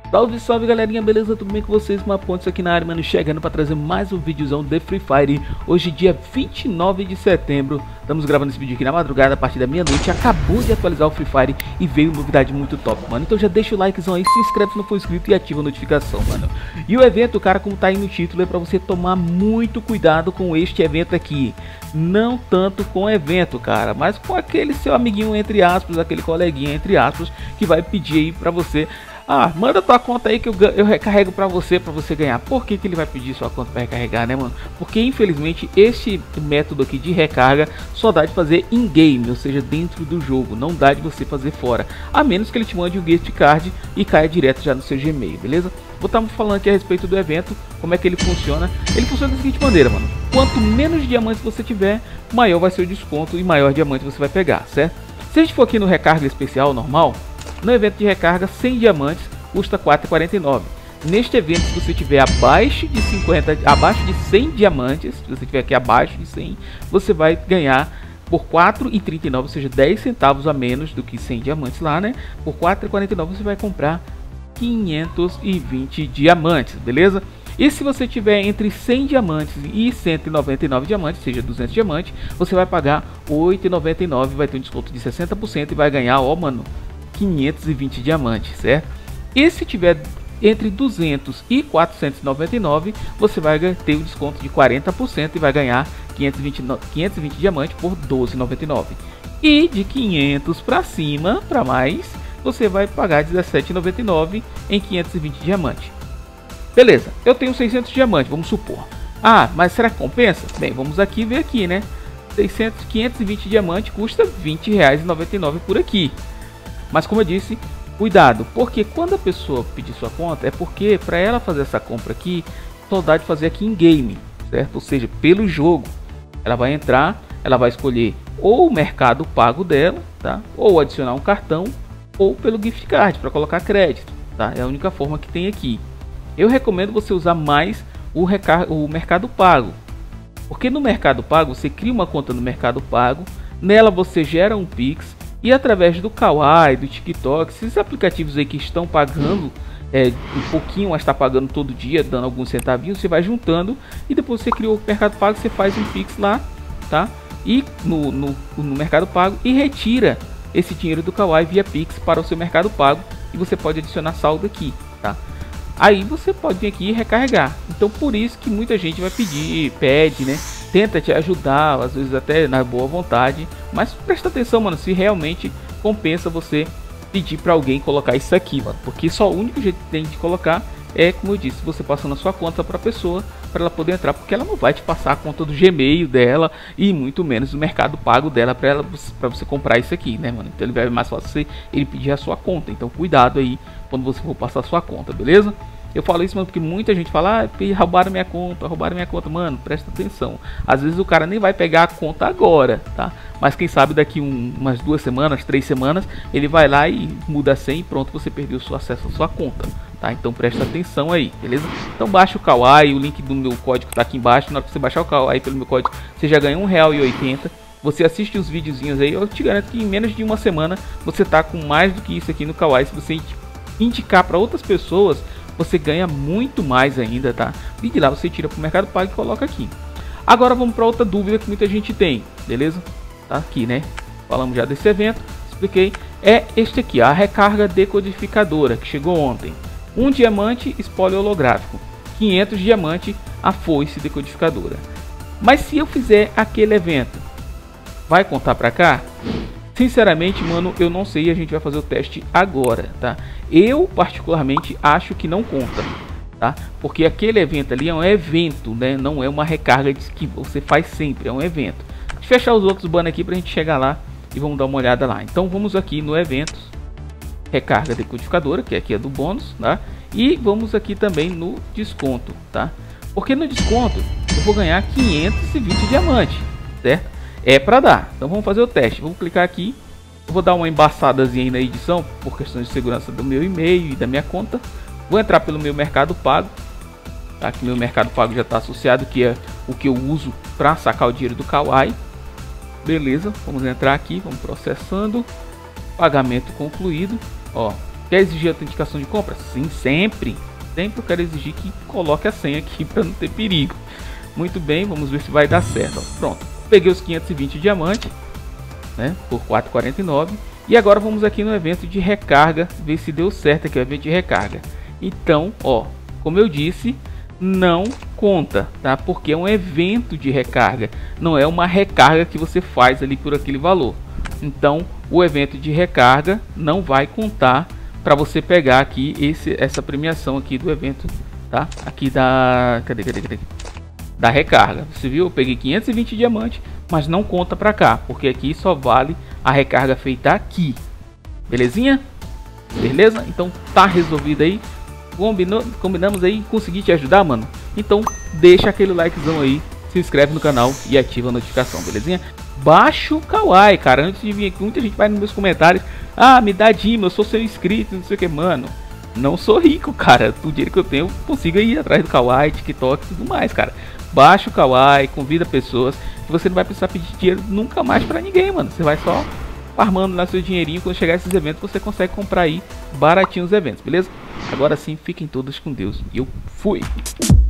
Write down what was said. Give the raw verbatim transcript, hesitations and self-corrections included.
Salve, salve galerinha, beleza? Tudo bem com vocês? Uma ponte aqui na área, mano, chegando para trazer mais um videozão de Free Fire. Hoje, dia vinte e nove de setembro, estamos gravando esse vídeo aqui na madrugada, a partir da meia-noite. Acabou de atualizar o Free Fire e veio novidade muito top, mano. Então já deixa o likezão aí, se inscreve se não for inscrito e ativa a notificação, mano. E o evento, cara, como tá aí no título, é para você tomar muito cuidado com este evento aqui. Não tanto com o evento, cara, mas com aquele seu amiguinho, entre aspas, aquele coleguinha, entre aspas, que vai pedir aí pra você: ah, manda tua conta aí que eu, eu recarrego pra você, pra você ganhar. Por que que ele vai pedir sua conta pra recarregar, né, mano? Porque infelizmente este método aqui de recarga só dá de fazer in-game, ou seja, dentro do jogo. Não dá de você fazer fora, a menos que ele te mande um gift card e caia direto já no seu Gmail, beleza? Vou estar falando aqui a respeito do evento, como é que ele funciona. Ele funciona da seguinte maneira, mano: quanto menos diamantes você tiver, maior vai ser o desconto e maior diamante você vai pegar, certo? Se a gente for aqui no recarga especial normal, no evento de recarga, cem diamantes custa quatro reais e quarenta e nove centavos. Neste evento, se você tiver abaixo de cinquenta, abaixo de cem diamantes, se você tiver aqui abaixo de cem, você vai ganhar por quatro reais e trinta e nove centavos, ou seja, dez centavos a menos do que cem diamantes lá, né? Por quatro reais e quarenta e nove centavos você vai comprar quinhentos e vinte diamantes, beleza? E se você tiver entre cem diamantes e cento e noventa e nove diamantes, seja duzentos diamantes, você vai pagar oito reais e noventa e nove centavos, vai ter um desconto de sessenta por cento e vai ganhar, ó, mano, quinhentos e vinte diamantes, certo? E se tiver entre duzentos e quatrocentos e noventa e nove, você vai ter o desconto de quarenta por cento e vai ganhar quinhentos e vinte, quinhentos e vinte diamantes por doze reais e noventa e nove centavos. E de quinhentos para cima, para mais, você vai pagar dezessete reais e noventa e nove centavos em quinhentos e vinte diamantes. Beleza, eu tenho seiscentos diamantes, vamos supor. Ah, mas será que compensa? Bem, vamos aqui ver aqui, né? seiscentos, quinhentos e vinte diamantes custa vinte reais e noventa e nove centavos por aqui. Mas como eu disse, cuidado, porque quando a pessoa pedir sua conta, é porque para ela fazer essa compra aqui, só dá de fazer aqui em game, certo? Ou seja, pelo jogo. Ela vai entrar, ela vai escolher ou o mercado pago dela, tá? Ou adicionar um cartão, ou pelo gift card para colocar crédito, tá? É a única forma que tem aqui. Eu recomendo você usar mais o, recar o mercado pago, porque no mercado pago você cria uma conta no mercado pago, nela você gera um Pix. E através do Kawaii, do TikTok, esses aplicativos aí que estão pagando é, um pouquinho, mas está pagando todo dia, dando alguns centavinhos, você vai juntando e depois você cria o Mercado Pago, você faz um Pix lá, tá? E no, no, no Mercado Pago e retira esse dinheiro do Kawaii via Pix para o seu Mercado Pago e você pode adicionar saldo aqui, tá? Aí você pode vir aqui e recarregar. Então por isso que muita gente vai pedir, pede, né? Tenta te ajudar, às vezes até na boa vontade, mas presta atenção, mano, se realmente compensa você pedir para alguém colocar isso aqui, mano, porque só o único jeito que tem de colocar é, como eu disse, você passando a sua conta para a pessoa, para ela poder entrar, porque ela não vai te passar a conta do Gmail dela e muito menos o Mercado Pago dela para ela, para você comprar isso aqui, né, mano? Então ele vai mais fácil você ele pedir a sua conta. Então cuidado aí quando você for passar a sua conta, beleza? Eu falo isso, mano, porque muita gente fala: ah, roubaram minha conta, roubaram minha conta. Mano, presta atenção. Às vezes o cara nem vai pegar a conta agora, tá? Mas quem sabe daqui um, umas duas semanas, três semanas, ele vai lá e muda a senha e pronto, você perdeu o seu acesso à sua conta, tá? Então presta atenção aí, beleza? Então baixa o Kawaii, o link do meu código tá aqui embaixo. Na hora que você baixar o Kawaii pelo meu código, você já ganha um real e oitenta centavos. Você assiste os videozinhos aí, eu te garanto que em menos de uma semana você tá com mais do que isso aqui no Kawaii. Se você indicar para outras pessoas, você ganha muito mais ainda, tá? E de lá você tira para o Mercado Pago e coloca aqui. Agora vamos para outra dúvida que muita gente tem, beleza? Tá aqui, né? Falamos já desse evento, expliquei. É este aqui, a recarga decodificadora, que chegou ontem. Um diamante spoiler holográfico, quinhentos diamante a foice decodificadora. Mas se eu fizer aquele evento, vai contar para cá? Sinceramente, mano, eu não sei, a gente vai fazer o teste agora, tá? Eu, particularmente, acho que não conta, tá? Porque aquele evento ali é um evento, né? Não é uma recarga que você faz sempre, é um evento. Deixa eu fechar os outros banners aqui pra gente chegar lá e vamos dar uma olhada lá. Então vamos aqui no eventos, recarga decodificadora, que aqui é do bônus, tá? E vamos aqui também no desconto, tá? Porque no desconto eu vou ganhar quinhentos e vinte diamantes, certo? É para dar. Então vamos fazer o teste. Vamos clicar aqui. Eu vou dar uma embaçadazinha aí na edição por questões de segurança do meu e-mail e da minha conta. Vou entrar pelo meu Mercado Pago. Tá? Que meu Mercado Pago já está associado, que é o que eu uso para sacar o dinheiro do Kawaii. Beleza. Vamos entrar aqui. Vamos processando. Pagamento concluído. Ó, Quer exigir autenticação de compra? Sim, sempre. Sempre eu quero exigir que coloque a senha aqui para não ter perigo. Muito bem, vamos ver se vai dar certo. Ó, pronto, peguei os quinhentos e vinte diamantes, né, por quatrocentos e quarenta e nove. E agora vamos aqui no evento de recarga, ver se deu certo aqui o evento de recarga. Então, ó, como eu disse, não conta, tá? Porque é um evento de recarga, não é uma recarga que você faz ali por aquele valor. Então, o evento de recarga não vai contar para você pegar aqui esse, essa premiação aqui do evento, tá? Aqui da... Cadê, cadê, cadê? Da recarga. Você viu? Eu peguei quinhentos e vinte diamantes, mas não conta para cá, porque aqui só vale a recarga feita aqui. Belezinha? Beleza? Então tá resolvido aí. Combinou, combinamos aí, consegui te ajudar, mano? Então deixa aquele likezão aí, se inscreve no canal e ativa a notificação, belezinha? Baixa o Kawaii, cara. Antes de vir aqui, muita gente vai nos meus comentários: ah, me dá Dima, eu sou seu inscrito, não sei o que, mano. Não sou rico, cara. O dinheiro que eu tenho, eu consigo ir atrás do Kawaii, TikTok e tudo mais, cara. Baixa o Kawaii, convida pessoas, que você não vai precisar pedir dinheiro nunca mais pra ninguém, mano. Você vai só farmando lá seu dinheirinho. Quando chegar esses eventos, você consegue comprar aí baratinho os eventos, beleza? Agora sim, fiquem todos com Deus. E eu fui!